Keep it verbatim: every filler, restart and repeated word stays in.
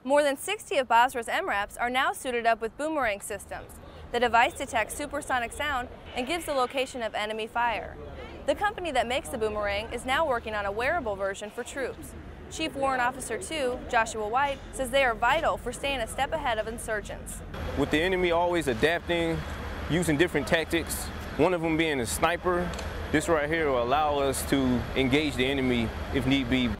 More than sixty of Basra's M RAPs are now suited up with boomerang systems. The device detects supersonic sound and gives the location of enemy fire. The company that makes the boomerang is now working on a wearable version for troops. Chief Warrant Officer two, Joshua White, says they are vital for staying a step ahead of insurgents. With the enemy always adapting, using different tactics, one of them being a sniper, this right here will allow us to engage the enemy if need be.